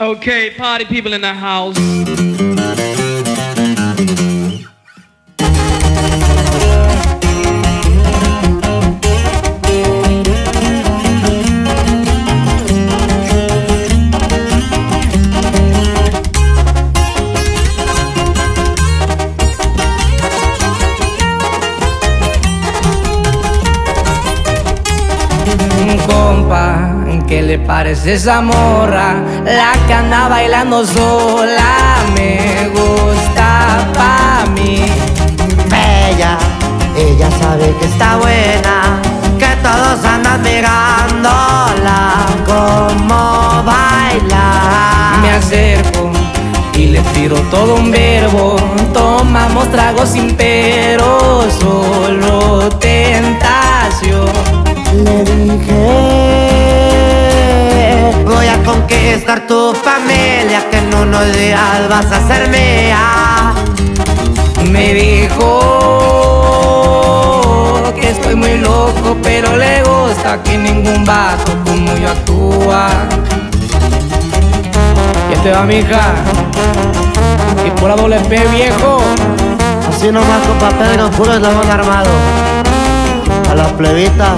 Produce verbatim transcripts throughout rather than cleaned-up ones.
Okay, party people in the house. Compa, ¿qué le parece esa morra? La que anda bailando sola me gusta pa' mí. Bella, ella sabe que está buena, que todos andan mirándola como baila. Me acerco y le tiro todo un verbo. Tomamos tragos sin pero, solo tentación. Le dije, voy a conquistar tu familia, que en unos días vas a ser mía. Me dijo que estoy muy loco, pero le gusta que ningún vato como yo actúa. Y este va, mija, y por la doble P, viejo. Así nomás, compa Pedro, puro eslabón armado. A las plebitas.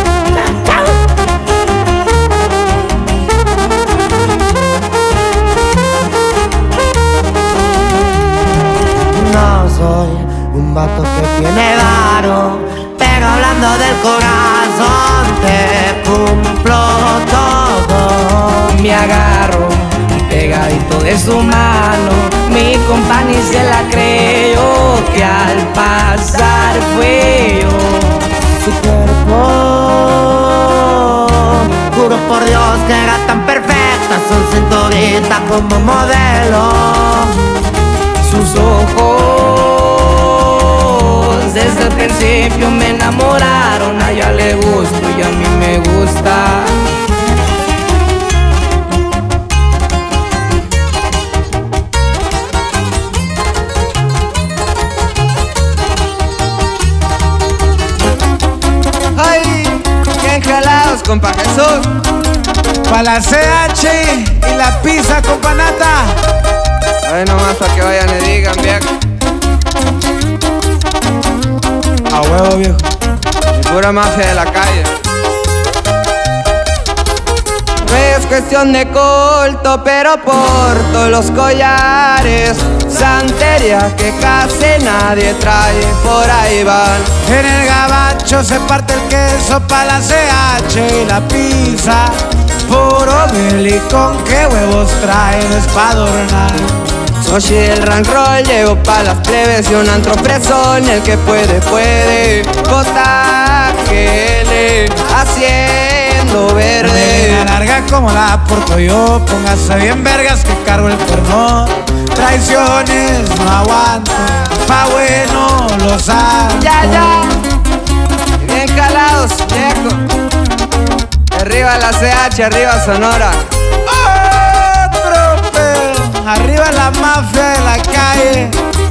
No soy un vato que tiene varo, pero hablando del corazón te cumplo todo. Me agarro pegadito de su mano, mi compa ni se la creyó, que al pasar fue yo. Su cuerpo, juro por Dios que era tan perfecta, su cinturita como modelo. Sus ojos desde el principio me enamoraron, a ella le gusto y a mí me gusta. ¡Ay! ¡Qué jalados, compa Jesús! Pa' la C H y la pizza, compa Nata. Ay, nomás para que vayan y digan, viejo. A huevo, viejo. Y pura mafia de la calle. No es cuestión de culto, pero porto los collares, santería que casi nadie trae, por ahí van. En el gabacho se parte el queso pa' la C H y la pizza. Puro Billy, con qué huevos traen, es pa' adornar. Sochi el rank roll, llevo pa' las plebes y un antro fresón, el que puede, puede. J G L, haciendo verde. Una larga como la porto yo, póngase bien vergas que cargo el cuerno. Traiciones no aguanto, pa' bueno los amo. Ya, ya, bien calados, viejo. Arriba la C H, arriba Sonora. Otro pedo, arriba la mafia de la calle.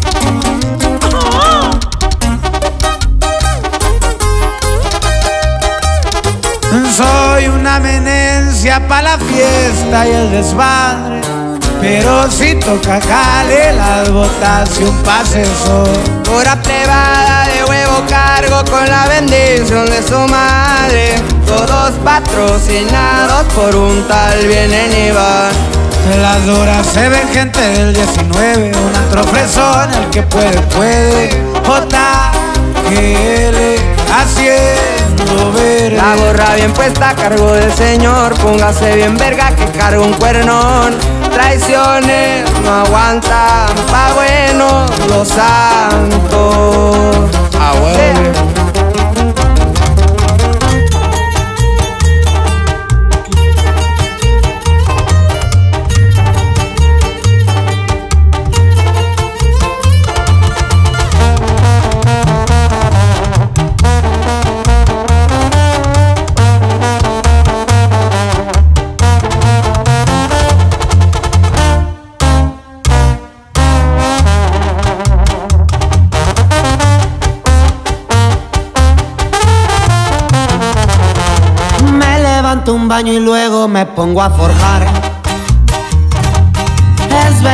Soy una amenencia pa' la fiesta y el desmadre, pero si toca jale las botas y un pase son. Pura plebada de huevo cargo con la bendición de su madre. Todos patrocinados por un tal vienen y van. En las duras se ven gente del diecinueve, un antro fresón, el que puede, puede. J G L, haciendo verde. La gorra bien puesta a cargo del señor, póngase bien verga que cargo un cuernón. Traiciones no aguantan, pa' bueno los santos. Ah, bueno. Un baño y luego me pongo a forjar.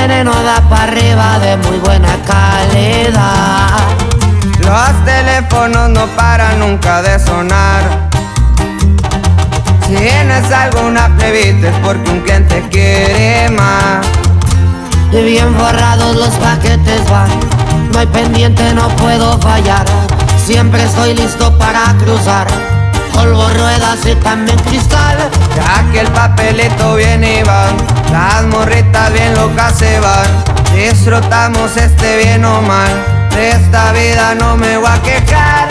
veneno da para arriba de muy buena calidad. Los teléfonos no paran nunca de sonar. Si tienes alguna plebita es porque un cliente quiere más. Y bien forrados los paquetes van, no hay pendiente, no puedo fallar. Siempre estoy listo para cruzar, polvo, ruedas y también cristal. Ya que el papelito viene y va, las morritas bien locas se van. Disfrutamos este bien o mal, de esta vida no me voy a quejar.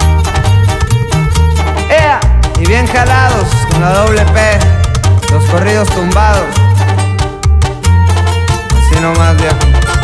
¡Ea! Y bien jalados con la doble P, los corridos tumbados. Así nomás, viejo.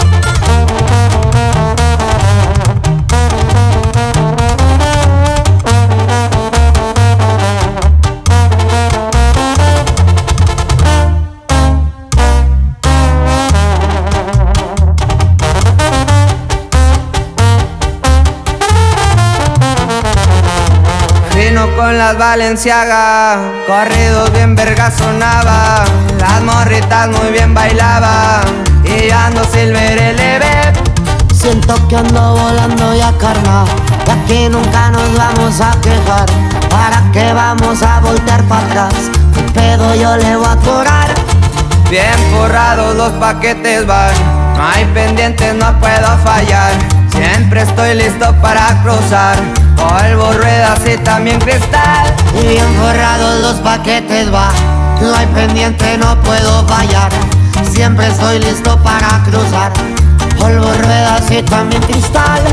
Con las Balenciaga, corridos bien verga sonaba, las morritas muy bien bailaban, y yo ando Silver L B. Siento que ando volando ya, carnal, y aquí nunca nos vamos a quejar. ¿Para qué vamos a voltear para atrás? ¿Qué pedo yo le voy a cobrar? Bien forrados los paquetes van, no hay pendientes, no puedo fallar. Siempre estoy listo para cruzar, polvo, ruedas y también cristal. Y bien forrados los paquetes va, no hay pendiente, no puedo fallar. Siempre estoy listo para cruzar, polvo, ruedas y también cristal.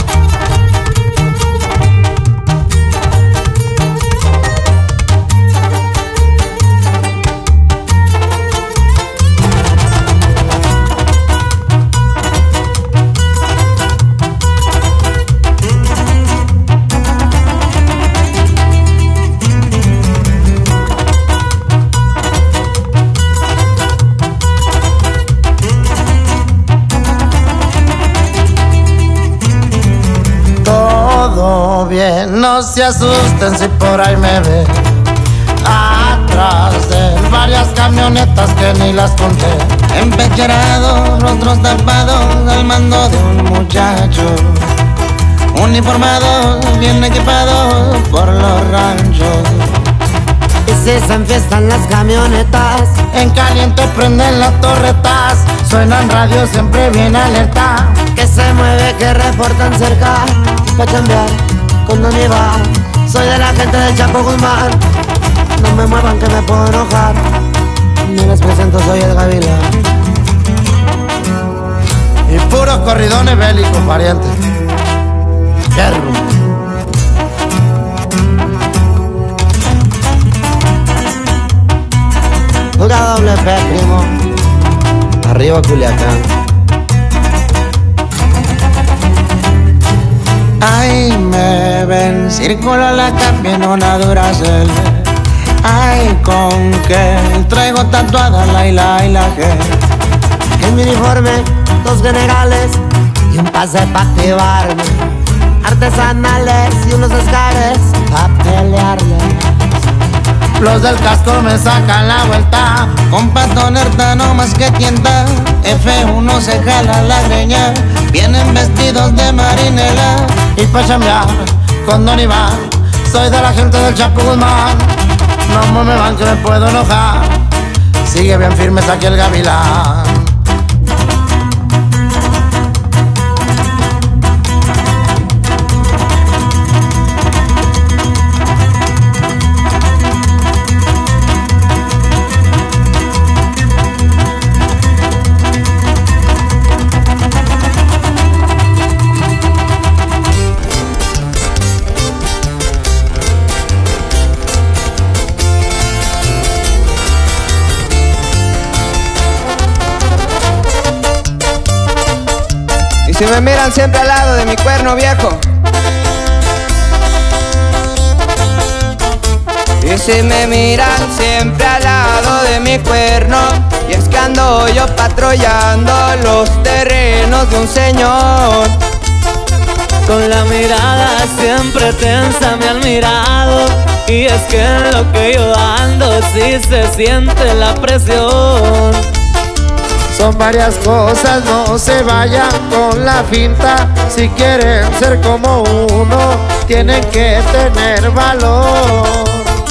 Bien, no se asusten si por ahí me ven atrás de varias camionetas que ni las conté, empecherados, rostros tapados al mando de un muchacho, uniformados, bien equipados por los ranchos. Y si se enfiestan las camionetas, en caliente prenden las torretas, suenan radios siempre bien alerta, que se mueve, que reportan cerca, pa' chambear con Don Iván. Soy de la gente del Chapo Guzmán, no me muevan que me puedo enojar. Ni les presento, soy el Gavilán. Y puros corridones bélicos, parientes. Guerro. Pura doble P, primo. Arriba Culiacán. Ay, me ven, circula la cambia en una Duracell. Ay, con que traigo tatuada la I, la I, la G. En mi uniforme, dos generales y un pase pa' activarme. Artesanales y unos escares pa' pelearle. Los del casco me sacan la vuelta, con patoneta no más que tienta. F uno se jala la greña, vienen vestidos de marinela. Y pa' chambear con Don Iván, soy de la gente del Chapo Guzmán. No me van que me puedo enojar, sigue bien firmes aquí el Gavilán. Si me miran siempre al lado de mi cuerno viejo, y si me miran siempre al lado de mi cuerno, y es que ando yo patrullando los terrenos de un señor. Con la mirada siempre tensa me han mirado, y es que en lo que yo ando sí se siente la presión. Son varias cosas, no se vayan con la finta. Si quieren ser como uno, tienen que tener valor.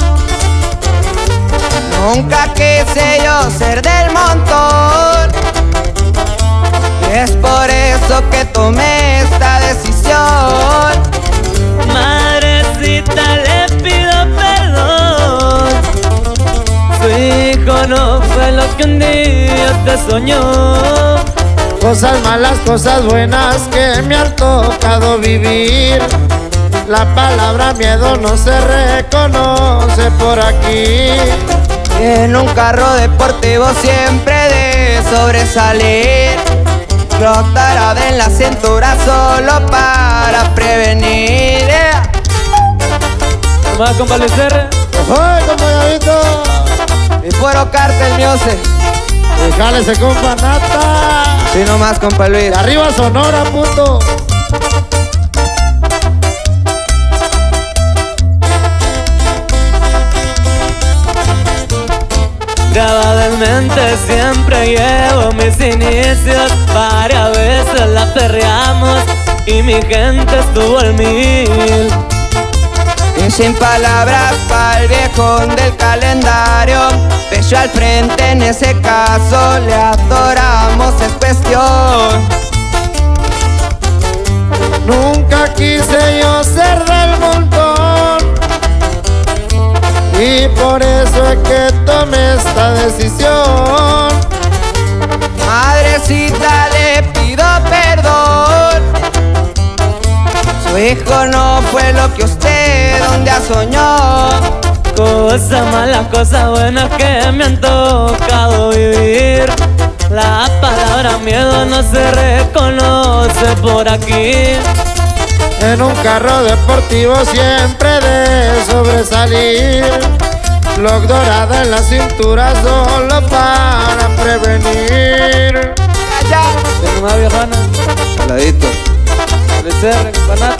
Nunca quise yo ser del montón, y es por eso que tomé esta decisión. Madrecita, le pido perdón. Su hijo no fue lo que un día te soñó. Cosas malas, cosas buenas que me han tocado vivir. La palabra miedo no se reconoce por aquí. En un carro deportivo siempre de sobresalir, flotarada en la cintura solo para prevenir. Yeah. ¿Cómo va, compa Luis R? ¡Ay, compañerito! Y puro Cartel Music. Y jálese, compa Nata. Sí, nomás, compa Luis. De arriba Sonora, puto. Grabado en mente siempre llevo mis inicios. Varias veces la perreamos y mi gente estuvo al mil. Y sin palabras pa'l viejón del calendario, pecho al frente en ese caso, le adoramos, es cuestión. Nunca quise yo ser del montón, y por eso es que tomé esta decisión. Madrecita, le pido perdón. Su hijo no fue lo que usted un día soñó. Cosas malas, cosas buenas que me han tocado vivir. La palabra miedo no se reconoce por aquí. En un carro deportivo siempre de sobresalir. Lock dorada en la cintura solo para prevenir. Tengo una viejana. Saladito. Luis R, compa Nata.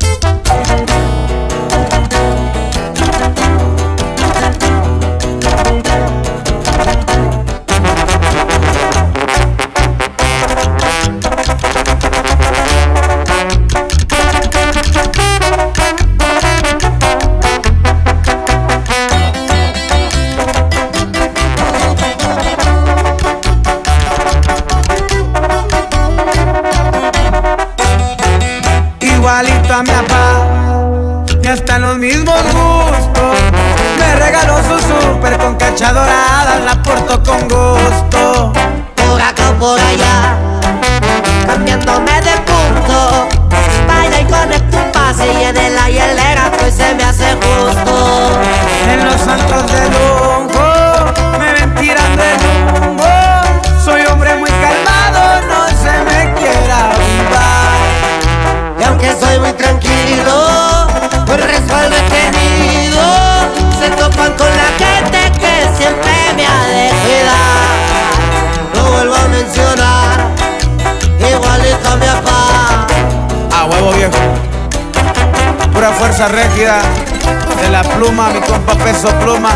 Igualito a mi papá, y hasta los mismos gustos. Me regaló su súper con cacha dorada, la porto con gusto. Por acá o por allá, cambiándome de punto. Baila y conecta un pase y en el hielera pues se me hace justo. En los santos de lujo me ven tirando el humo. Soy hombre muy calmado, no se me quiera avivar. Y aunque soy muy tranquilo, por respaldo he tenido, se topan con la gente que siempre me ha de cuidar. Lo vuelvo a mencionar, igualito a mi papá. A huevo viejo, pura fuerza rígida de la pluma, mi compa Peso Pluma.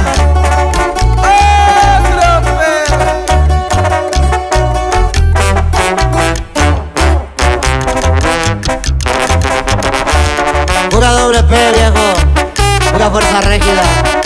Pura doble P, viejo, pura fuerza rígida.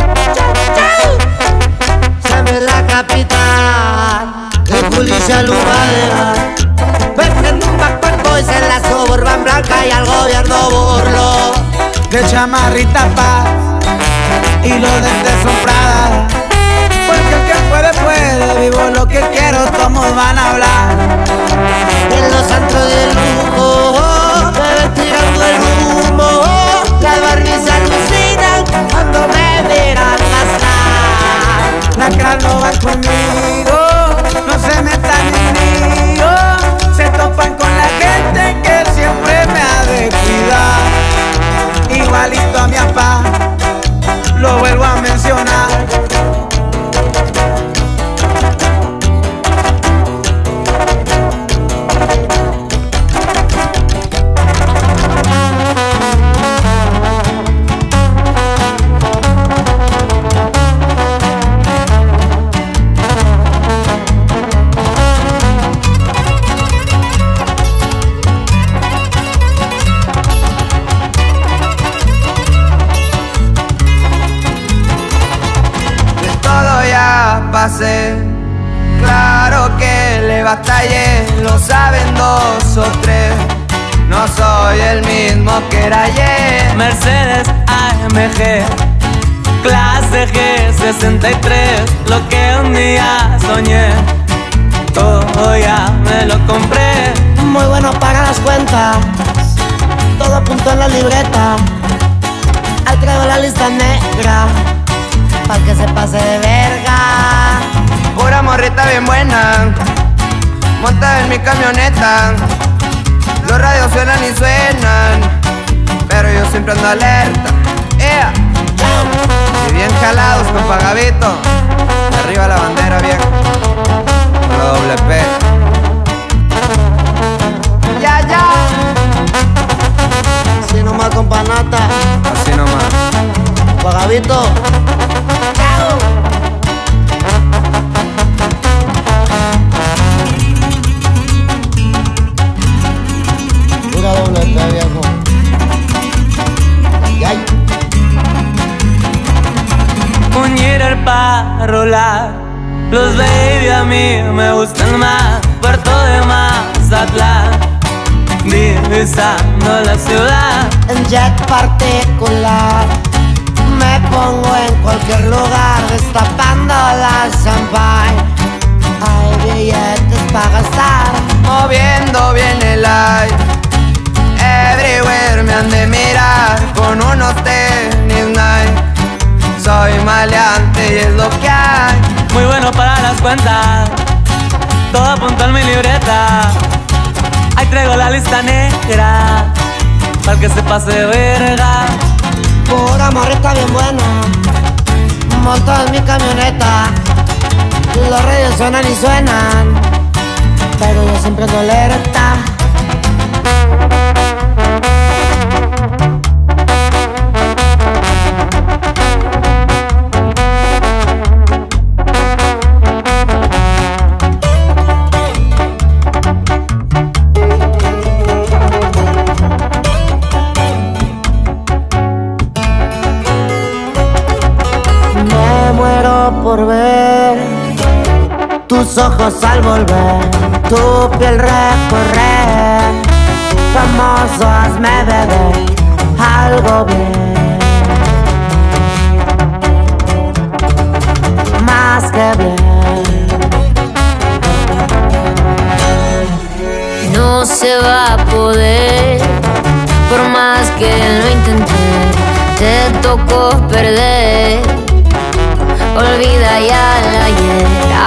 Se me la capital, de policía Lumadera. Me prendo un Backpack Boys en la Suburban Blanca y al gobierno burlo. De chamarrita paz y los dentes son Prada. Porque el que puede, puede, vivo lo que quiero, todos van a hablar. En los antros de lujo, me ven tirando el humo. Las Barbies alucinan cuando me miran pasar. Las cras no van conmigo, no se metan en lío. Se topan con la gente que siempre me ha de cuidar. Igualito a mi papá, lo vuelvo a mencionar. saben dos o tres, no soy el mismo que era ayer. Mercedes A M G, clase G sesenta y tres, lo que un día soñé, todo ya me lo compré. Muy bueno para las cuentas, todo apuntó en la libreta. Ahí traigo la lista negra, pa' que se pase de verga. Pura morrita bien buena, monta en mi camioneta. Los radios suenan y suenan, pero yo siempre ando alerta. Yeah. Y bien jalados con Pagavito, de arriba la bandera vieja, con la doble P. Ya, ya. Así nomás con panata, Así nomás. Pagavito. Pura doble P, viejo. Ay, ay. Un Jeter para rolar, los baby a mí me gustan más. Puerto de Mazatlán, divisando la ciudad. En jet particular me pongo en cualquier lugar, destapando la champagne. Hay billetes para gastar, Moviendo bien el aire, everywhere me han de mirar con unos tenis Nike. Soy maleante y es lo que hay. Muy bueno para las cuentas, todo apuntó en mi libreta. Ahí traigo la lista negra, para que se pase de verga. pura morrita bien buena, monto en mi camioneta. Los radios suenan y suenan, pero yo siempre ando alerta. Por ver tus ojos al volver, tu piel recorrer, famoso hazme beber algo bien, más que bien. No se va a poder, por más que lo intenté, te tocó perder. Olvida ya el ayer,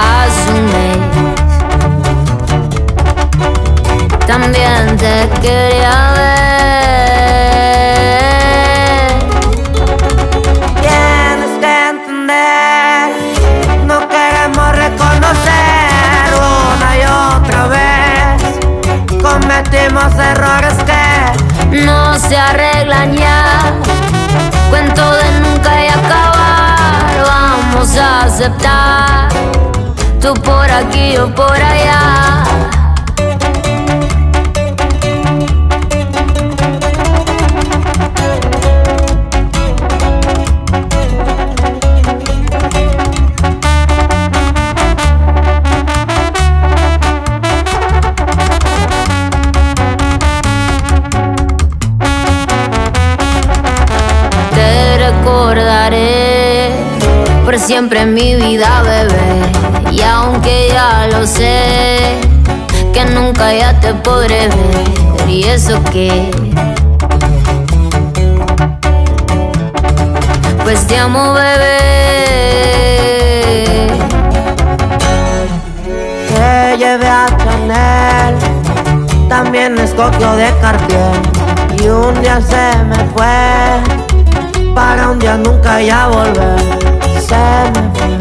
asume. También te quería ver. Tienes que entender, no queremos reconocer una y otra vez. Cometimos errores que no se arreglan ya. Cuento de nunca y acabar. Vamos a aceptar, tú por aquí, yo por allá. Te recordaré por siempre en mi vida, bebé. Y aunque ya lo sé, que nunca ya te podré ver. Y eso que, pues te amo, bebé. te llevé a Chanel, también escogió de Cartier. Y un día se me fue, para un día nunca ya volver. Se me fue.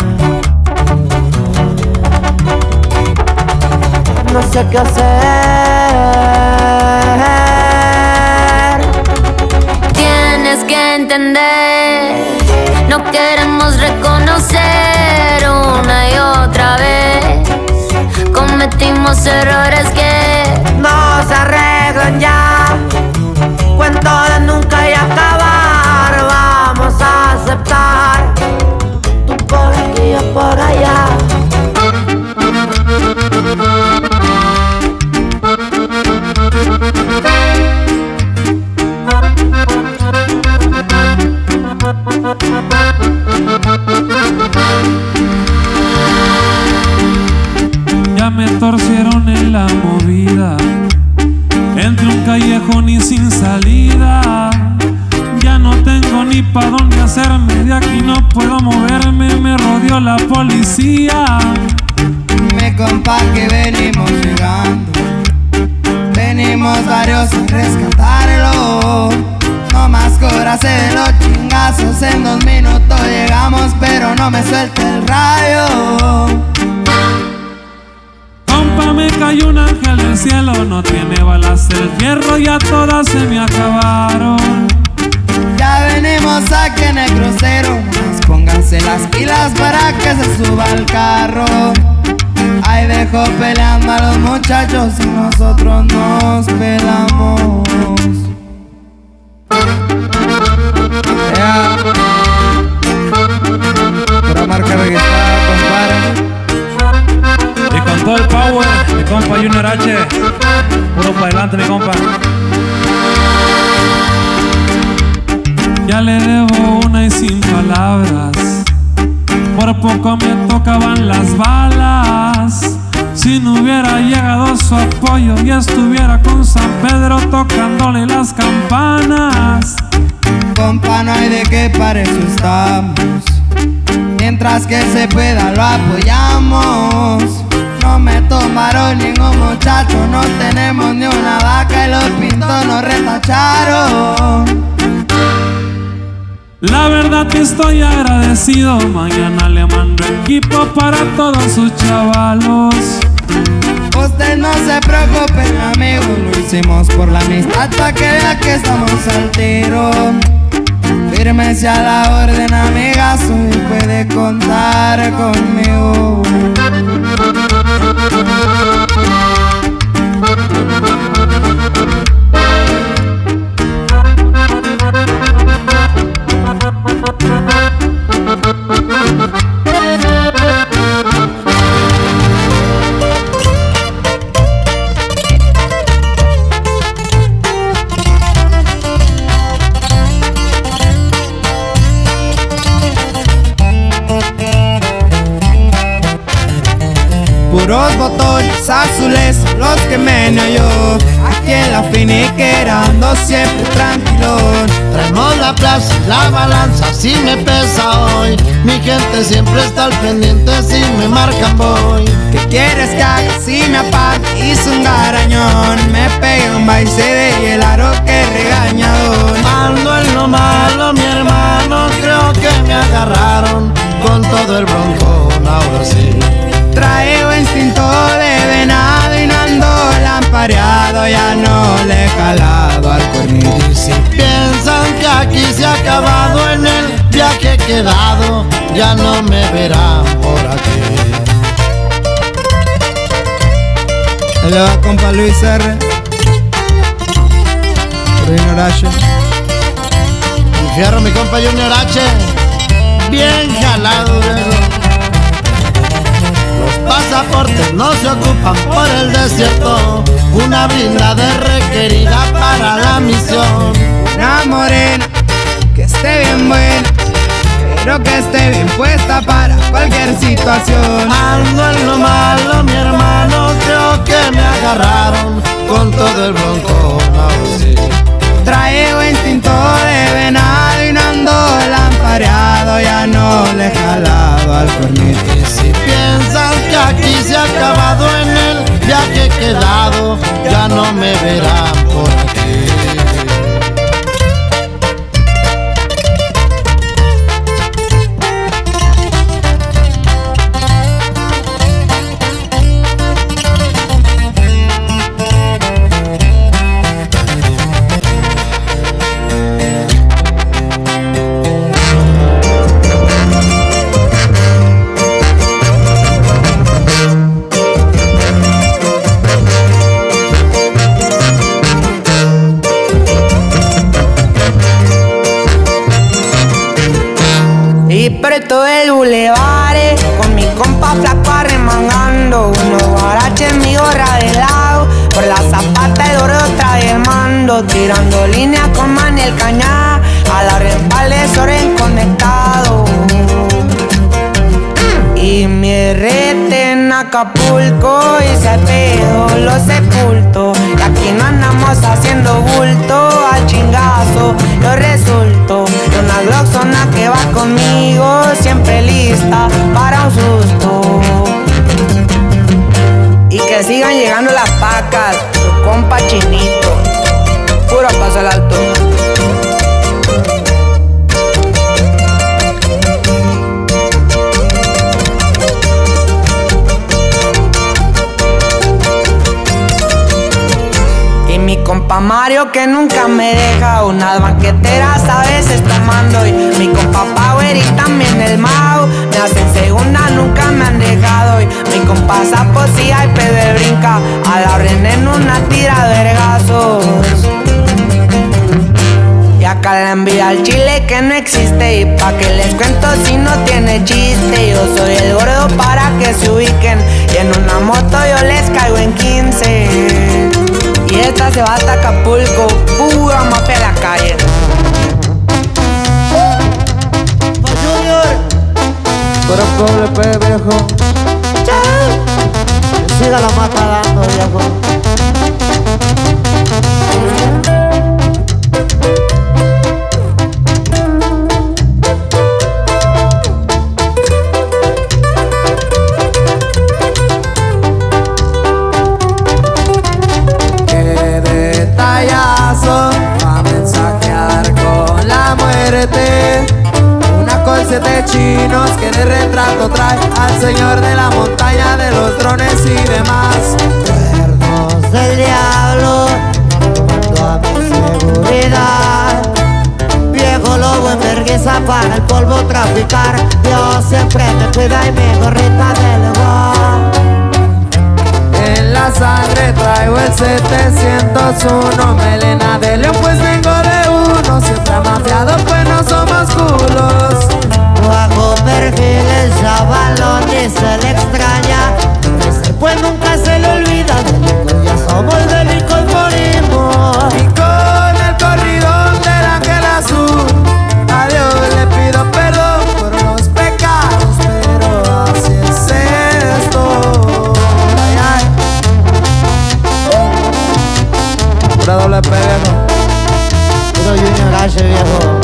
No sé qué hacer. Tienes que entender, no queremos reconocer una y otra vez. Cometimos errores que no se arreglan ya. Cuento de nunca y acabar. Vamos a aceptar, tú por aquí, yo por allá. Ya me torcieron en la movida, entre un callejón y sin salida. Ya no tengo ni pa' dónde hacerme, de aquí no puedo moverme, me rodeó la policía. Mi compa que venimos llegando, venimos varios a rescatarlo. No más cobrase de los chingazos, en dos minutos llegamos, pero no me suelta el rayo. Compa, me cayó un ángel del cielo, no tiene balas el fierro, ya todas se me acabaron. Ya venimos aquí en el crucero, más pónganse las pilas para que se suba al carro. Ahí dejo peleando a los muchachos y nosotros nos pelamos. Yeah. Pura marca registrada, compadre. Y con todo el power, mi compa Junior H, puro para adelante, mi compa. Ya le debo una y sin palabras, por poco me tocaban las balas. Si no hubiera llegado su apoyo y estuviera con San Pedro tocándole las campanas. Compa, no hay de qué, para eso estamos. Mientras que se pueda lo apoyamos. No me tomaron ningún muchacho, no tenemos ni una vaca y los pintos nos retacharon. La verdad que estoy agradecido, mañana le mando equipo para todos sus chavalos. Usted no se preocupen, amigos, lo hicimos por la amistad, pa' que vea que estamos al tiro. Fírmese a la orden, amigazo, y puede contar conmigo. Puros botones azules, los que meneo yo. Aquí en la finiquera ando siempre tranquilo. Traemos la plaza, la balanza, si me pesa hoy. Mi gente siempre está al pendiente, si me marcan voy. ¿Qué quieres que haga si me apago? Hice un garañón, me pegué un baile y el aro que regañador. Ando en lo malo, mi hermano, creo que me agarraron con todo el broncón, ahora sí. Traigo instinto de venado y no ando lampareado, ya no le he calado al cuernito. Y si piensan que aquí se ha acabado, en el viaje quedado, ya no me verán por aquí. Le va compa Luis R. Junior H. Y fierro mi compa Junior H, bien jalado, ¿verdad? Los pasaportes no se ocupan por el desierto, una blindada requerida para la misión. Una morena que esté bien buena, pero que esté bien puesta para cualquier situación. Ando en lo malo, mi hermano, creo que me agarraron con todo el bronco, no, sí. Traigo instinto de venado y no ando lampareado, ya no le he jalado al cuernito. Y si piensan que aquí se ha acabado, en el viaje quedado, ya no me verán por aquí. Todo el bulevar, con mi compa flaco arremangando, unos guaraches en mi gorra de lado, por la zapata el oro trae el mando, tirando líneas con Maniel Cañá, a la respalde Soren conectado. Y mi retena Acapulco y si hay pedo lo sepulto. Y aquí no andamos haciendo bulto al chingazo. Yo resulto de una gloxona que va conmigo, siempre lista para un susto. Y que sigan llegando las pacas, tu compa Chinito, puro paso al alto. Y mi compa Mario que nunca me deja, unas banqueteras a veces tomando. Y mi compa Power y también el Mau, me hacen segunda, nunca me han dejado. Y mi compa Sapo si hay pedo de brinca, a la orden en una tira de vergazos. Y acá la envidia al chile que no existe. Y pa' que les cuento si no tiene chiste, yo soy el gordo para que se ubiquen. Y en una moto yo les caigo en quince. Y esta se va hasta Acapulco, pura mafia en la calle. Pa' Junior, Puro doble P, viejo. que siga la mata dando, viejo. Va a mensajear con la muerte. Una colce de chinos que de retrato trae al señor de la montaña de los drones y demás. Cuernos del diablo, toda mi seguridad. Viejo lobo en vergüenza para el polvo traficar. Dios siempre me cuida y mi gorrita del igual. En la sangre traigo el setecientos uno, melena de león pues vengo de uno. Siempre mafiados pues no somos culos. Bajo perfil el chavalón y se le extraña. Ese pues nunca se le olvida. Delicos ya somos, delicos morimos. Y con el corridón del ángel azul, a Dios le pido perdón por los pecados, pero así es esto. Ay, ay. Pura doble P, viejo. Puro Junior H, viejo.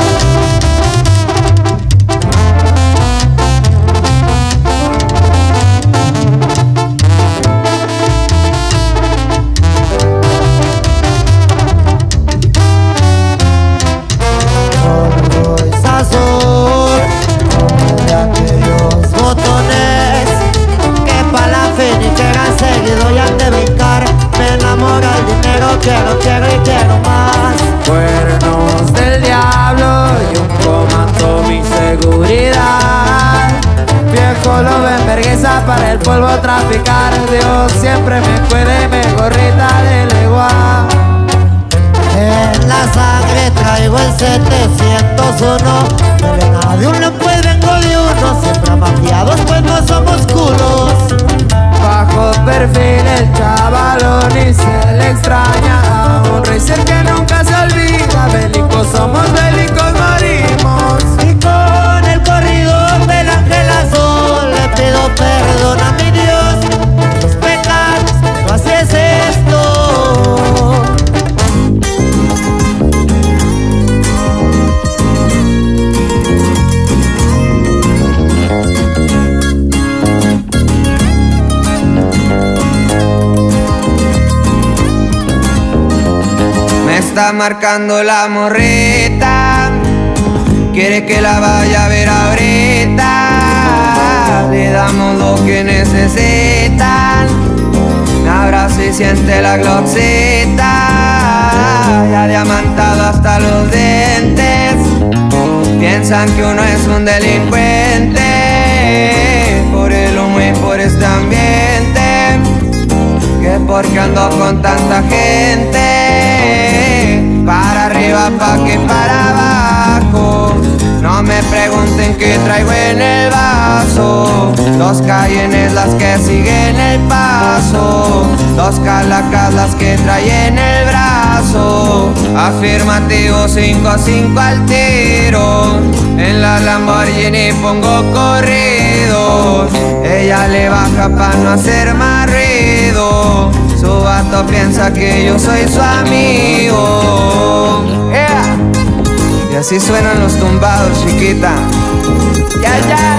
Quiero, quiero y quiero más. Cuernos del diablo y un comando mi seguridad. Viejo lobo en vergüenza para el polvo traficar. Dios siempre me cuide, me gorrita de legua. En la sangre traigo el setecientos uno. De de uno pues vengo de uno. Siempre mafiados pues no somos culos. Bajo perfil el chavalón y se le extraña a un racer que nunca se olvida. Bélicos somos, bélicos morimos. Y con el corrido del ángel azul le pido perdón a mi Dios por los pecados, pero así es esto. Está marcando la morrita, quiere que la vaya a ver ahorita. Le damos lo que necesitan, un abrazo y siente la gloxita. Ya diamantado hasta los dientes, piensan que uno es un delincuente. Por el humo y por este ambiente, que porque ando con tanta gente. Para arriba, pa' que para abajo. No me pregunten qué traigo en el vaso. Dos Cayennes las que siguen el paso. Dos calacas las que trae en el brazo. Afirmativo cinco a cinco al tiro. En la Lamborghini pongo corrido. Ella le baja pa' no hacer más ruido. Su vato piensa que yo soy su amigo. Yeah. Y así suenan los tumbados, chiquita. Ya, ya.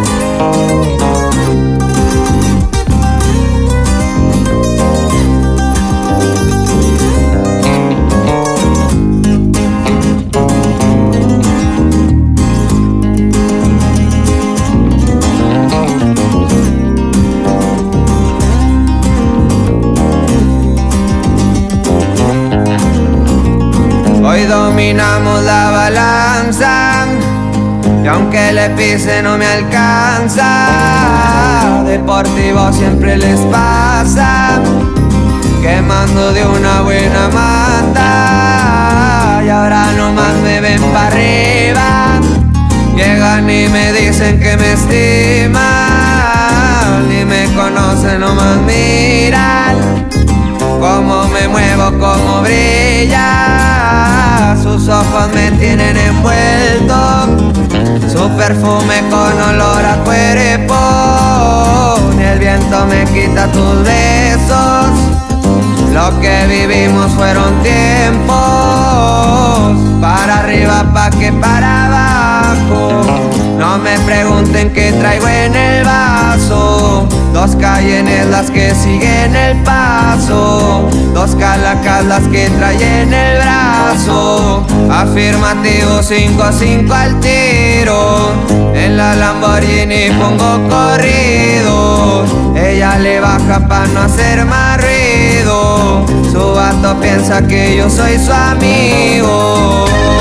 Hoy dominamos la balanza y aunque le pise no me alcanza. Deportivo siempre les pasa, quemando de una buena manta. Y ahora nomás me ven pa' arriba, llegan y me dicen que me estiman. Ni me conocen, nomás miran cómo me muevo, cómo brilla. Sus ojos me tienen envuelto, su perfume con olor a cuerpo. Ni el viento me quita tus besos, lo que vivimos fueron tiempos. Para arriba pa' que para abajo, no me pregunten qué traigo en el vaso. Dos Cayennes las que siguen el paso, dos Calacas las que trae en el brazo. Afirmativo, cinco cinco al tiro, en la Lamborghini pongo corrido. Ella le baja pa' no hacer más ruido, su vato piensa que yo soy su amigo.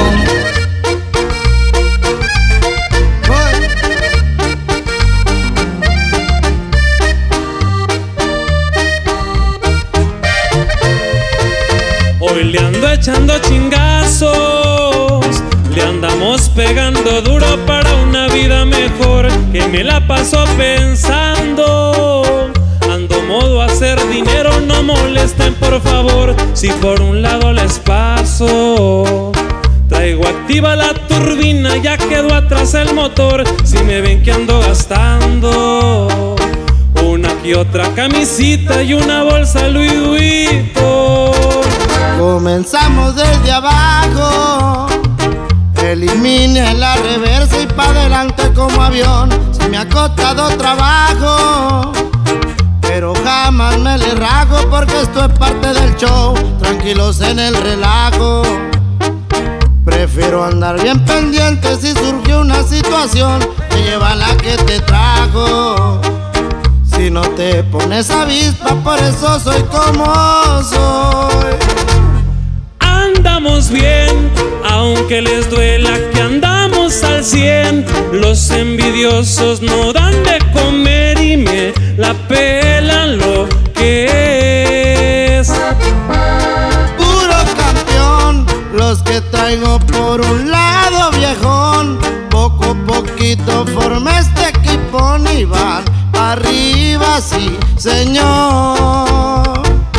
Hoy le ando echando chingazos, le andamos pegando duro para una vida mejor, que me la paso pensando. Ando modo a hacer dinero, no molesten por favor, si por un lado les paso. Traigo activa la turbina, ya quedó atrás el motor, si me ven que ando gastando una que otra camisita y una bolsa Louis Vuitton. Comenzamos desde abajo, elimine la reversa y pa' adelante como avión. Se me ha costado trabajo, pero jamás me le rajo, porque esto es parte del show, tranquilos en el relajo. Prefiero andar bien pendiente si surge una situación, que lleva la que te trajo. Si no te pones avispa, por eso soy como soy. Andamos bien, aunque les duela que andamos al cien. Los envidiosos no dan de comer y me la pelan lo que es. Puro campeón, los que traigo por un lado viejón. Poco a poquito formé este equipón y van arriba, sí señor.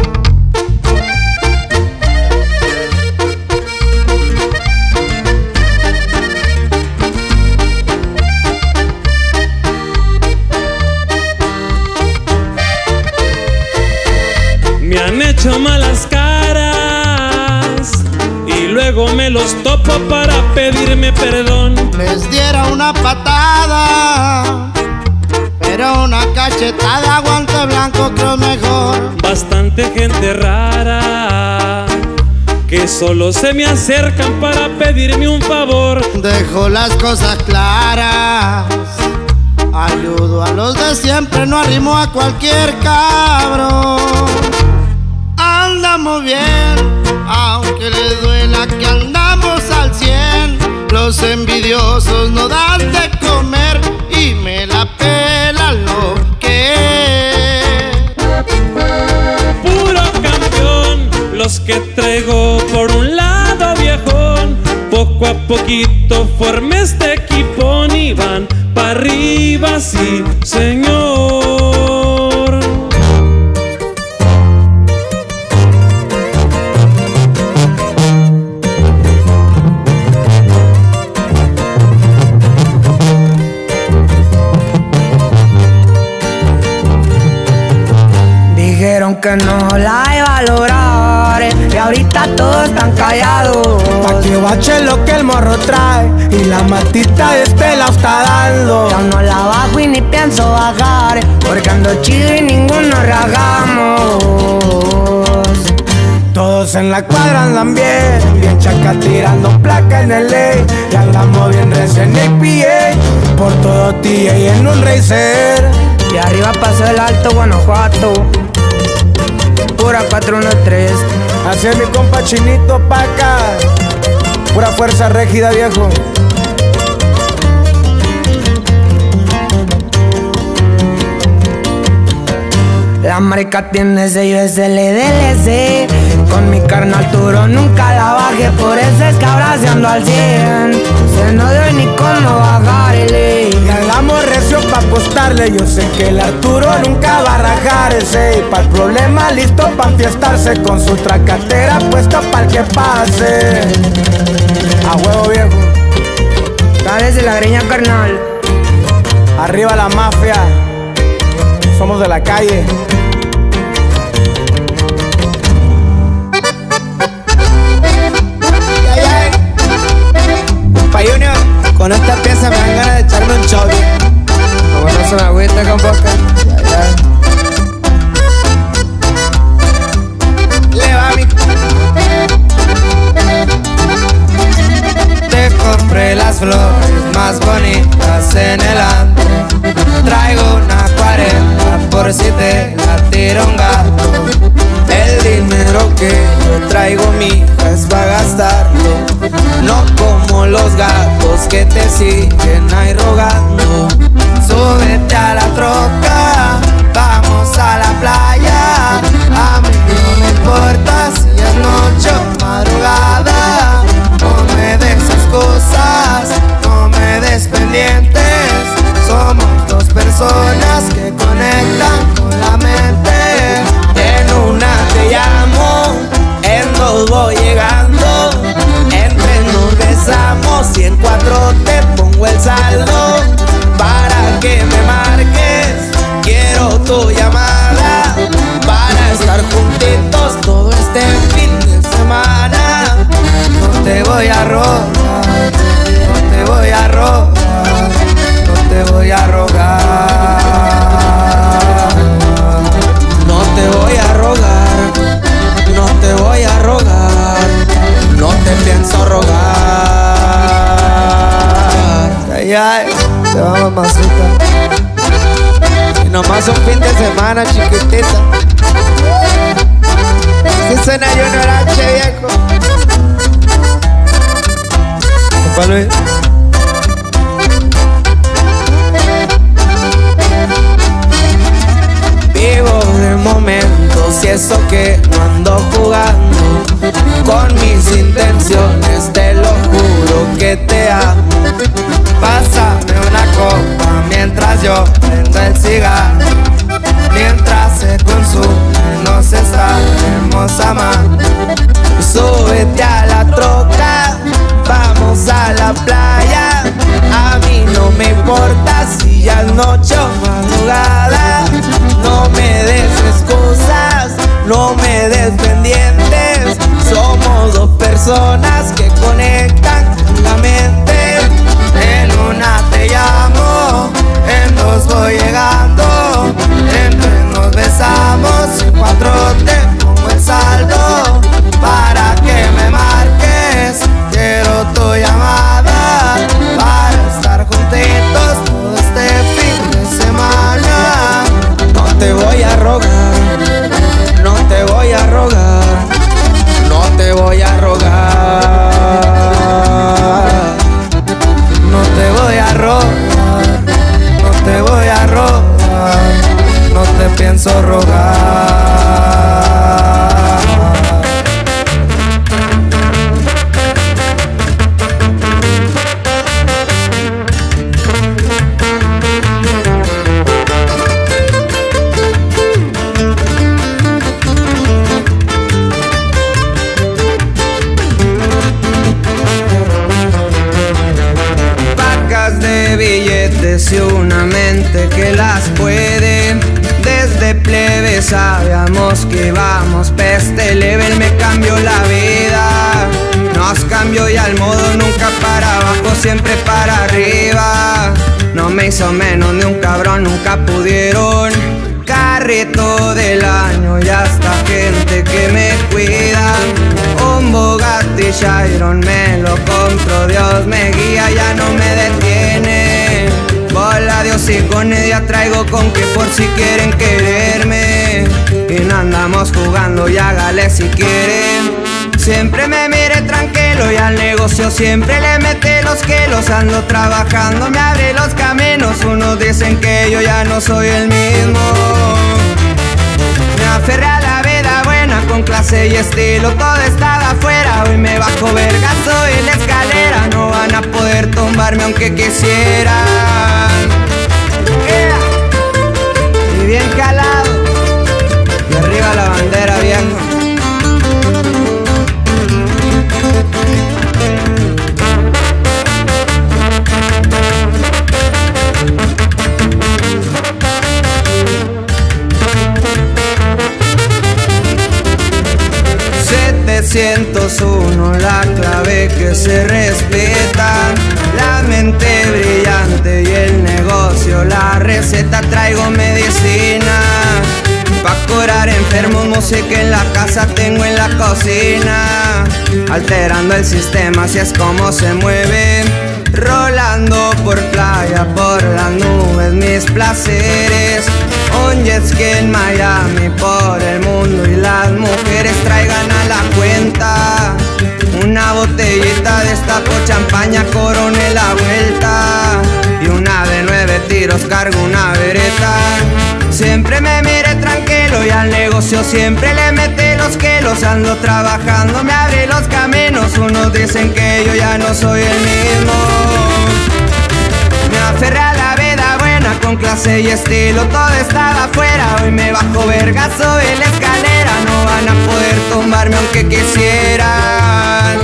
Me han hecho malas caras y luego me los topo para pedirme perdón. Les diera una patada, pero una cachetada, guante blanco creo mejor. Bastante gente rara que solo se me acercan para pedirme un favor. Dejo las cosas claras, ayudo a los de siempre, no arrimo a cualquier cabrón. Andamos bien, aunque les duela que andamos al cien. Los envidiosos no dan de comer y me la pelan lo que es. Puro campeón, los que traigo por un lado viejón. Poco a poquito formé este equipón y van para arriba, sí señor. dijeron que no la iba a lograr y ahorita todos están callados. Pa' que bache lo que el morro trae y la matita de este la está dando. Ya no la bajo y ni pienso bajar, porque ando chido y ninguno ragamos. Todos en la cuadra andan bien, bien chaca tirando placa en el ley. Y andamos bien recién en el P A, por todo T A en un racer. Y arriba pasó el Alto Guanajuato, pura cuatro uno tres. Así es mi compa Chinito Paca, pura fuerza rígida, viejo. La marca tiene sello S L D L C. Con mi carnal Turo nunca la bajé, por eso es que ahora se ando al cien. Se no dio ni cómo bajarle. Y andamos recio pa' apostarle. Yo sé que el Arturo nunca va a rajarse. Y pa'l problema listo pa' enfiestarse, con su tracatera puesta pa'l que pase. A huevo, viejo. Dale de la greña, carnal. Arriba la mafia, somos de la calle. Pa' Junior, con esta pieza me dan ganas de echarme un shot. Como no se me agüita con boca. Le va mi... Te compré las flores más bonitas en el antro. Traigo una cuarenta por si te la tira un gato. El dinero que yo traigo, mija, es pa' gastarlo. No como los gatos que te siguen ahí rogando. Súbete a la troca, vamos a la playa. A mí no me importa si es noche o madrugada. No me des excusas, no me des pendientes. Somos dos personas que conectan con la mente. En una te llamo, en dos voy llegando. En tres nos besamos y en cuatro te pongo el saldo. Para que me marques, quiero tu llamada. Para estar juntitos todo este fin de semana. No te voy a robar, no te voy a robar, no te voy a rogar. No te voy a rogar, no te voy a rogar, no te pienso rogar. Ay, ay, te va, mamacita. Y nomás un fin de semana, chiquitita. Si suena Junior H, viejo. Papá Luis. Vivo de momentos y eso que no ando jugando con mis intenciones, te lo juro que te amo. Pásame una copa mientras yo prendo el cigarro. Mientras se consume nos estaremos amando. Súbete a la troca, vamos a la playa. A mí no me importa si ya es noche o madrugada. No me des excusas, no me des pendientes. Somos dos personas que conectan con la mente. En una te llamo, en dos voy llegando. En tres nos besamos, en cuatro vamos que vamos, peste leve me cambió la vida. Nos cambió y al modo nunca para abajo, siempre para arriba. No me hizo menos ni un cabrón, nunca pudieron. Carrito del año y hasta gente que me cuida. Un Bugatti Chiron me lo compro, Dios me guía, ya no me detiene. Bola de hocicones ya traigo con que por si quieren quererme. Y no andamos jugando y hágale si quieren. Siempre me mire tranquilo y al negocio siempre le mete los kilos. Ando trabajando, me abre los caminos. Unos dicen que yo ya no soy el mismo. Me aferré a la vida buena con clase y estilo. Todo estaba afuera, hoy me bajo vergazo en la escalera. No van a poder tumbarme aunque quisieran. Yeah. Y bien calado. Y arriba la bandera, viejo. setecientos uno, la clave que se respeta. La mente brillante y el negocio, la receta. Traigo medicina pa' curar enfermos, música en la casa, tengo en la cocina. Alterando el sistema, así es como se mueve. Rolando por playa, por las nubes, mis placeres. Un jet ski en Miami, por el mundo y las mujeres traigan a la cuenta. Una botellita de esta por champaña, corone la vuelta. Y una de nueve tiros, cargo una vereta. Siempre me mire tranquilo y al negocio siempre le mete los kilos. Ando trabajando, me abre los caminos. Unos dicen que yo ya no soy el mismo. Me aferré a la vida buena con clase y estilo. Todo estaba afuera, hoy me bajo vergazo en la escalera. No van a poder tumbarme aunque quisieran.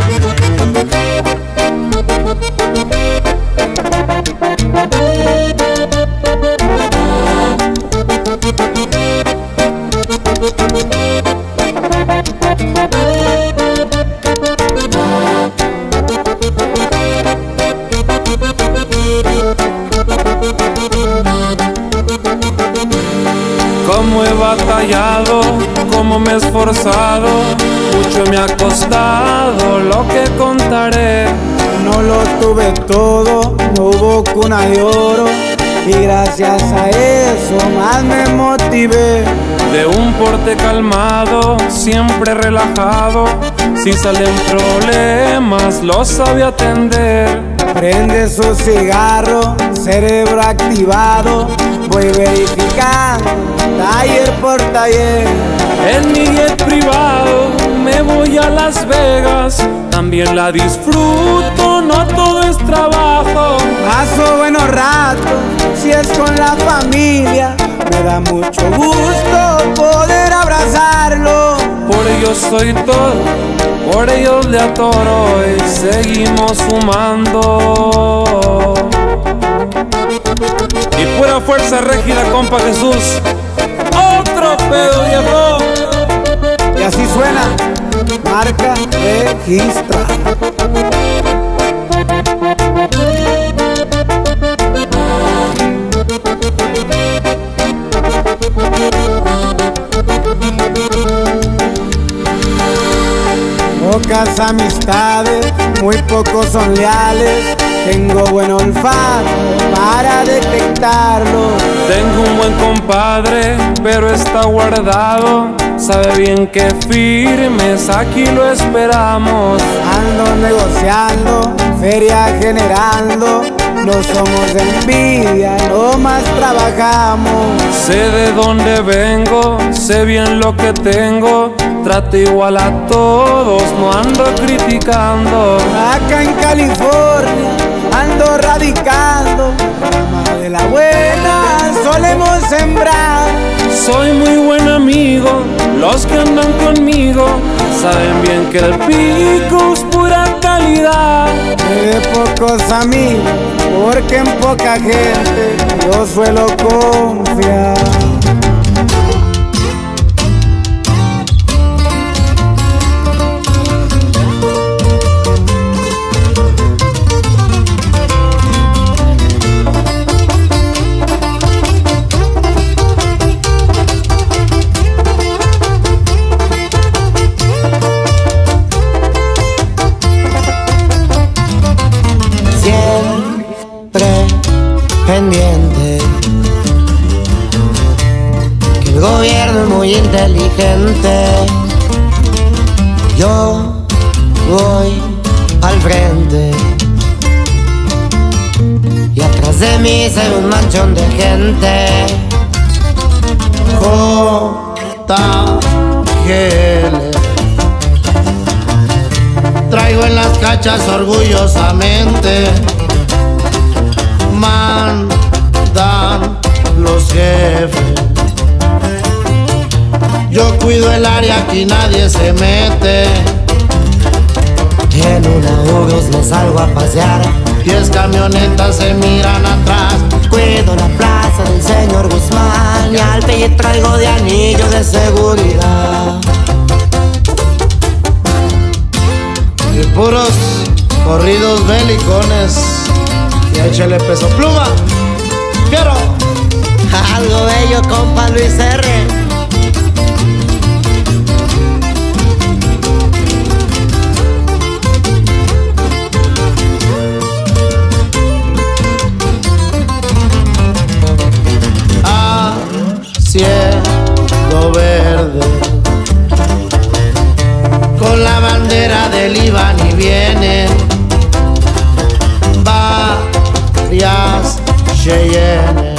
Cómo he batallado, cómo me he esforzado, mucho me ha costado lo que contaré. No lo tuve todo, no hubo cuna de oro, y gracias a eso más me motivé. De un porte calmado, siempre relajado, si salen problemas los sabe atender. Prende su cigarro, cerebro activado, voy verificando taller por taller. En mi jet privado me voy a Las Vegas, también la disfruto, no todo es trabajo. Paso buenos ratos, si es con la familia, me da mucho gusto poder abrazarlo. Por ellos soy todo, por ellos le atoro y seguimos fumando. Y pura fuerza rígida, compa Jesús. Otro pedo, viejo. Y así suena, marca registra. Pocas amistades, muy pocos son leales. Tengo buen olfato para detectarlo. Tengo un buen compadre, pero está guardado. Sabe bien que firmes aquí lo esperamos. Ando negociando, feria generando. No somos de envidia, no más trabajamos. Sé de dónde vengo, sé bien lo que tengo. Trato igual a todos, no ando criticando. Acá en California ando radicando, rama de la buena solemos sembrar. Soy muy buen amigo, los que andan conmigo saben bien que el pico es pura calidad. De pocos amigos, porque en poca gente yo suelo confiar. inteligente. Yo voy al frente y atrás de mí se ve un manchón de gente. J G L traigo en las cachas orgullosamente. Mandan los jefes, yo cuido el área, aquí nadie se mete. En una Urus me salgo a pasear, diez camionetas se miran atrás. cuido la plaza del señor Guzmán y al pelle traigo de anillo de seguridad. Y puros corridos belicones, y échale peso pluma, quiero Algo bello, compa Luis R. A cielo verde, con la bandera del iban y vienen varias Cheyenne.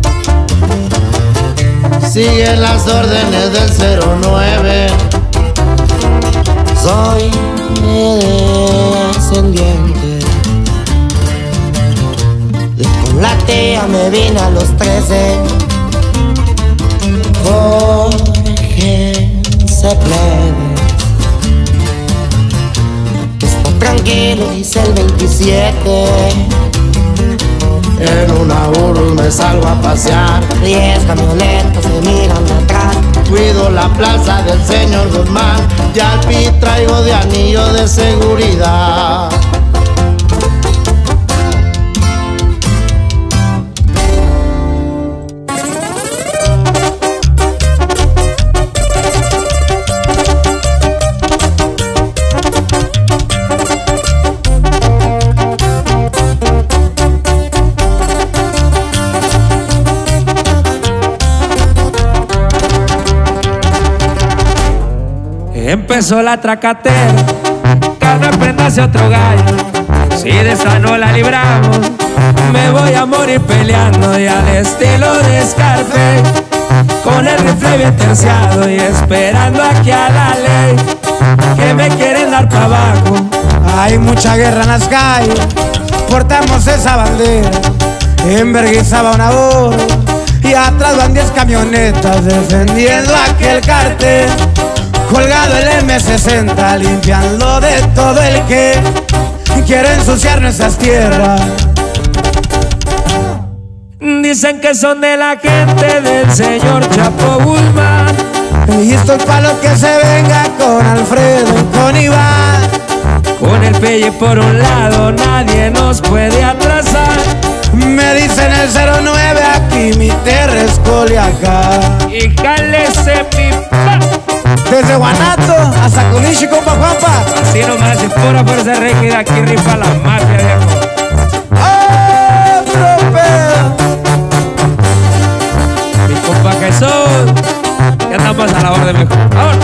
Siguen las órdenes del cero nueve. Soy descendiente y con la tía me vine a los trece. Jorge se plebe, está tranquilo, dice el veintisiete. En una Urus me salgo a pasear, Diez camionetas se miran de atrás. cuido la plaza del señor Guzmán y al pi traigo de anillo de seguridad. Empezó la tracatera, carne prendase otro gallo. Si de esa no la libramos, me voy a morir peleando. Y al estilo de Scarface, con el rifle bien terciado y esperando aquí a la ley, que me quieren dar para abajo. Hay mucha guerra en las calles, portamos esa bandera. En Berguisa va una hora y atrás van diez camionetas defendiendo aquel cartel. Colgado el eme sesenta, limpiando de todo el que quiere ensuciar nuestras tierras. Dicen que son de la gente del señor Chapo Guzmán, Y esto es pa' lo que se venga con Alfredo y con Iván. con el pelle por un lado nadie nos puede atrasar. Me dicen el cero nueve, aquí mi tierra es Culiacán. Y cálese mi pa. Desde Guanato hasta Culichi, compa Juanpa. Así nomás, es pura fuerza rígida, aquí rifa la mafia, viejo. ¡Otro pedo! Mi compa Jesús, ya estamos a la orden, viejo. Ahora.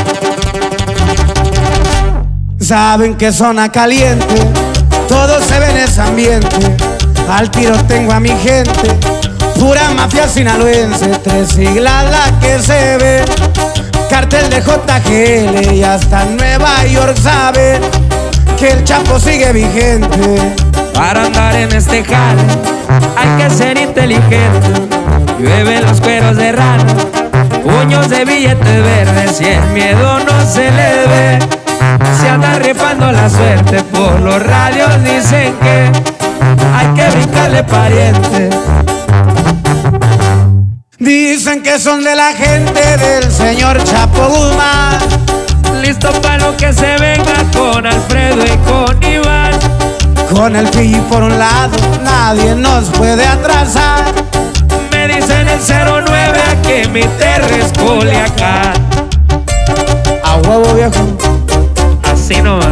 Saben que zona caliente, todo se ve en ese ambiente. Al tiro tengo a mi gente, pura mafia sinaloense. Tres siglas la que se ve, cartel de J G L y hasta Nueva York sabe que el Chapo sigue vigente. Para andar en este jale hay que ser inteligente. Llueven los cueros de rana, puños de billetes verdes y el miedo no se le ve. Se anda rifando la suerte, por los radios dicen que hay que brincarle pariente. Dicen que son de la gente del señor Chapo Guzmán. Listo para lo que se venga con Alfredo y con Iván. Con el P por un lado, nadie nos puede atrasar. Me dicen el cero nueve, que mi tierra es Culiacán. A huevo, viejo. Así nomás.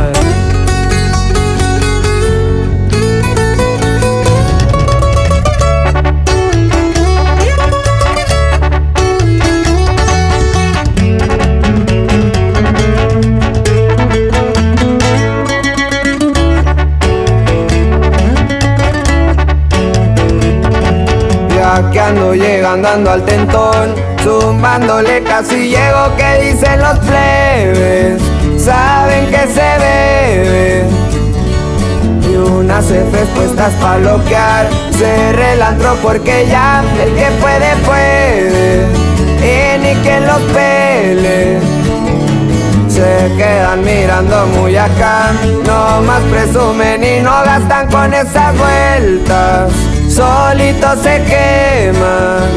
llegando ando al tentón, zumbándole casi llego, que dicen los plebes, saben que se bebe. Y unas Fs puestas pa' bloquear, cerré el antro porque ya el que puede, puede, y ni quien los pele. Se quedan mirando muy acá, no más presumen y no gastan con esas vueltas, solitos se queman.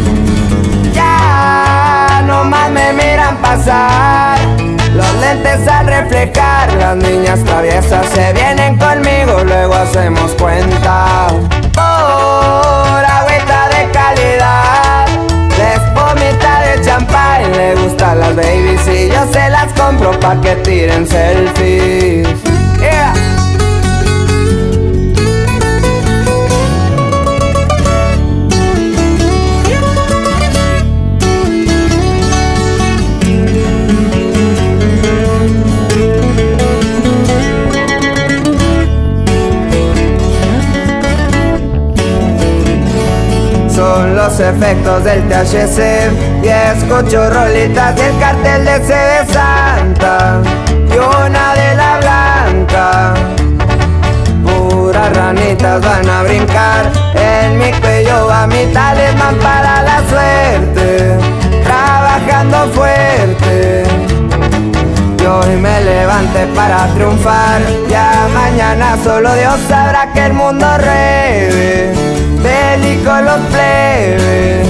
Ya no más me miran pasar, los lentes al reflejar, las niñas traviesas se vienen conmigo, luego hacemos cuenta. Por agüita de calidad, les pomita de champán, le gustan las babies y yo se las compro pa' que tiren selfies. Yeah. Son los efectos del T H C y escucho rolitas del cartel de C de Santa y una de la blanca. Puras ranitas van a brincar en mi cuello, a mi talismán para la suerte, trabajando fuerte. Y hoy me levanté para triunfar, ya mañana solo Dios sabrá que el mundo ruede, bélico los plebes.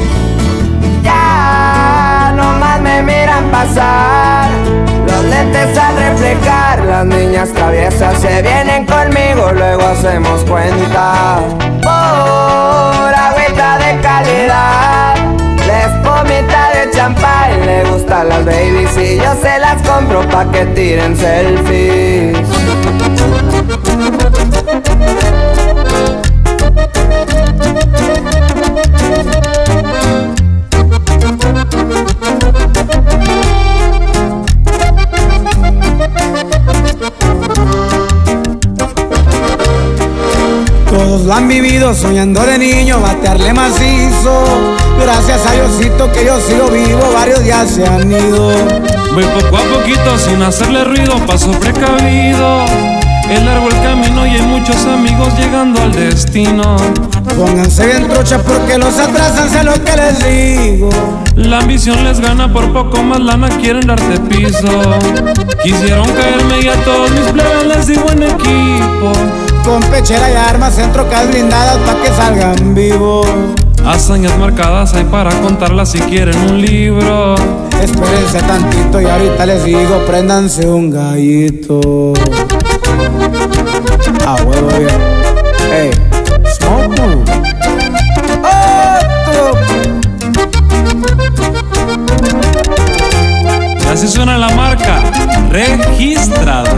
Ya no más me miran pasar, los lentes al reflejar, las niñas traviesas se vienen conmigo, luego hacemos cuenta. Por agüita de calidad, les pomita de champán, le gustan las babies y yo se las compro pa' que tiren selfies. Todos lo han vivido soñando de niño, batearle macizo. Gracias a Diosito que yo sigo vivo, varios ya se han ido. Voy poco a poquito sin hacerle ruido, paso precavido. Es largo el camino y hay muchos amigos llegando al destino. Pónganse bien truchas porque los atrasan, sé lo que les digo. La ambición les gana, por poco más lana quieren darte piso. Quisieron caerme y a todos mis plebes les digo en equipo. Con pechera y armas, centro cas blindadas pa' que salgan vivos. Hazañas marcadas hay para contarlas si quieren un libro. Espérense tantito y ahorita les digo, préndanse un gallito. A huevo bien. Ey, smoke one. Otro. Así suena la marca registrada.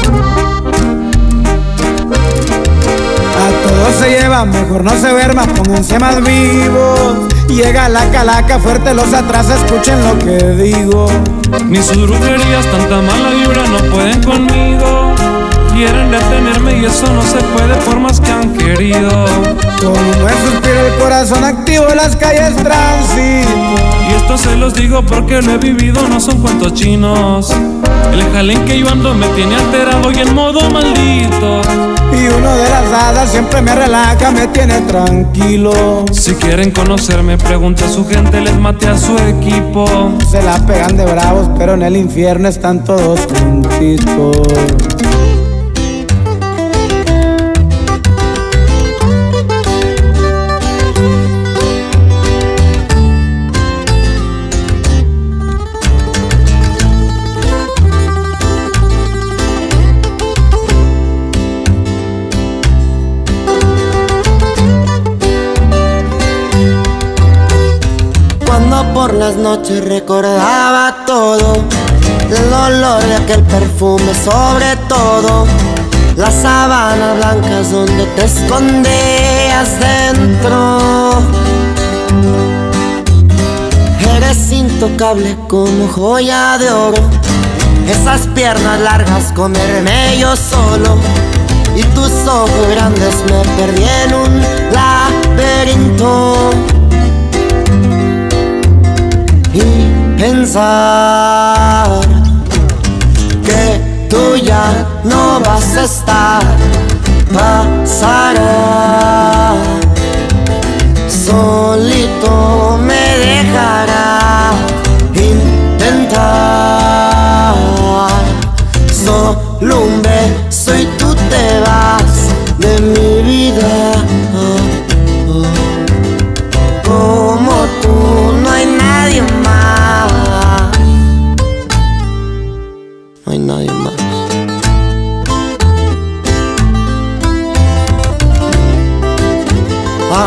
A todos se lleva, mejor no se verma, pónganse más vivos. Llega la calaca fuerte, los atrasa, escuchen lo que digo. Ni sus brujerías, tanta mala vibra no pueden conmigo. Quieren detenerme y eso no se puede por más que han querido. Con un buen suspiro el corazón activo, las calles tránsito. Y esto se los digo porque lo he vivido, no son cuentos chinos. El jalén que yo ando me tiene alterado y en modo maldito. Y uno de las hadas siempre me relaja, me tiene tranquilo. Si quieren conocerme, pregunte a su gente, les maté a su equipo. Se la pegan de bravos, pero en el infierno están todos juntitos. Por las noches recordaba todo, el olor de aquel perfume, sobre todo las sábanas blancas donde te escondías dentro. Eres intocable como joya de oro, esas piernas largas comerme yo solo, y tus ojos grandes me perdí en un laberinto. y pensar que tú ya no vas a estar. Pasará, solito me dejará intentar. Solo un beso y tú te vas de mi vida. Como tú no hay nadie más. No hay nadie más. Ah.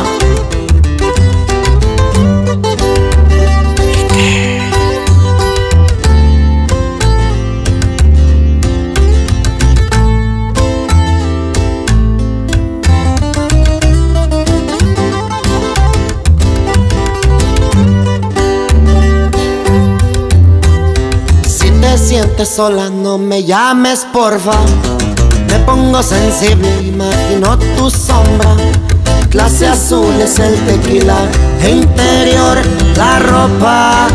Si te sientes sola, no me llames, porfa. Me pongo sensible, imagino tu sombra. Clase azul es el tequila, e interior la ropa.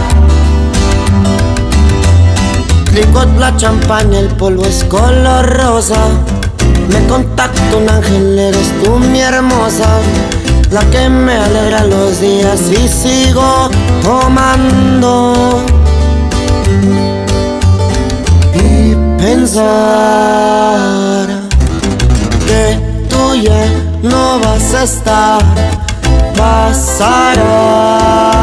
Tricot la champaña, el polvo es color rosa. Me contacta un ángel, eres tú mi hermosa, la que me alegra los días y sigo tomando. Y pensar que tú ya no vas a estar. Pasará,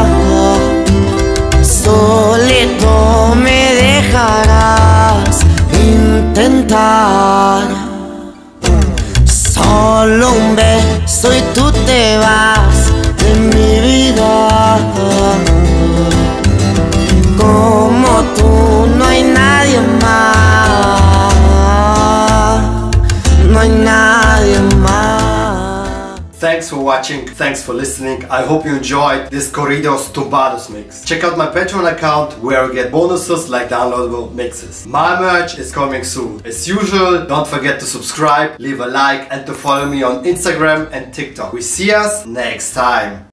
solito me dejarás intentar. Solo un beso y tú te vas de mi vida. Como tú no hay nadie más. No hay nadie más. Thanks for watching, thanks for listening. I hope you enjoyed this Corridos Tumbados mix. Check out my Patreon account where you get bonuses like downloadable mixes. My merch is coming soon. As usual, don't forget to subscribe, leave a like and to follow me on Instagram and TikTok. We see us next time.